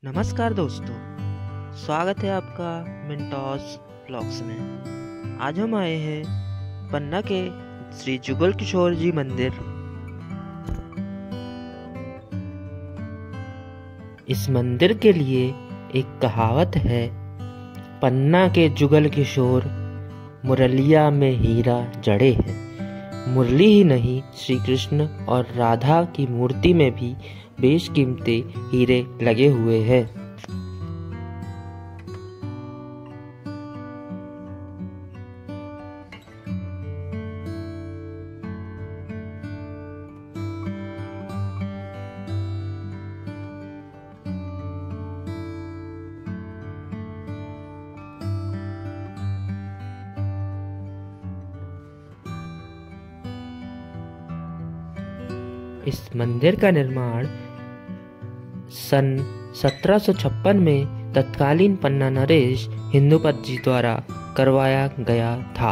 नमस्कार दोस्तों, स्वागत है आपका मिंटॉस ब्लॉग्स में। आज हम आए हैं पन्ना के श्री जुगल किशोर जी मंदिर। इस मंदिर के लिए एक कहावत है, पन्ना के जुगल किशोर मुरलिया में हीरा जड़े हैं। मुरली ही नहीं, श्री कृष्ण और राधा की मूर्ति में भी बेशकीमती हीरे लगे हुए हैं। इस मंदिर का निर्माण सन 1756 में तत्कालीन पन्ना नरेश हिंदुपत जी द्वारा करवाया गया था।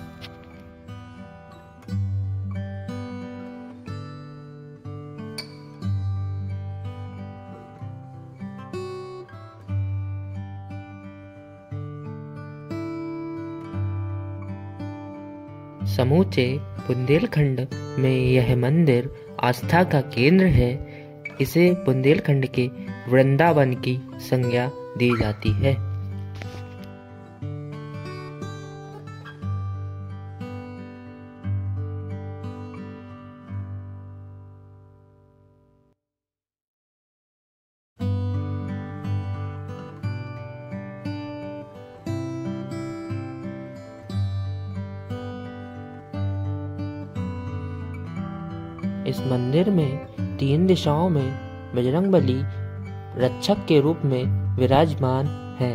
समूचे बुंदेलखंड में यह मंदिर आस्था का केंद्र है। इसे बुंदेलखंड के वृंदावन की संज्ञा दी जाती है। इस मंदिर में 3 दिशाओं में बजरंगबली रक्षक के रूप में विराजमान हैं।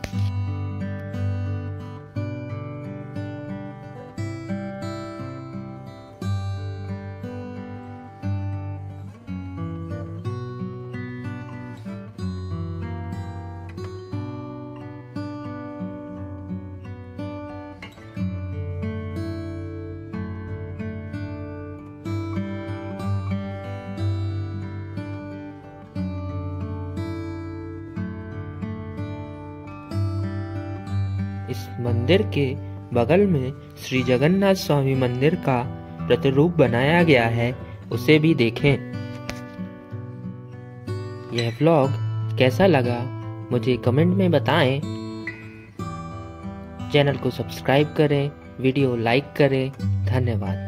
इस मंदिर के बगल में श्री जगन्नाथ स्वामी मंदिर का प्रतिरूप बनाया गया है, उसे भी देखें। यह व्लॉग कैसा लगा मुझे कमेंट में बताएं। चैनल को सब्सक्राइब करें, वीडियो लाइक करें। धन्यवाद।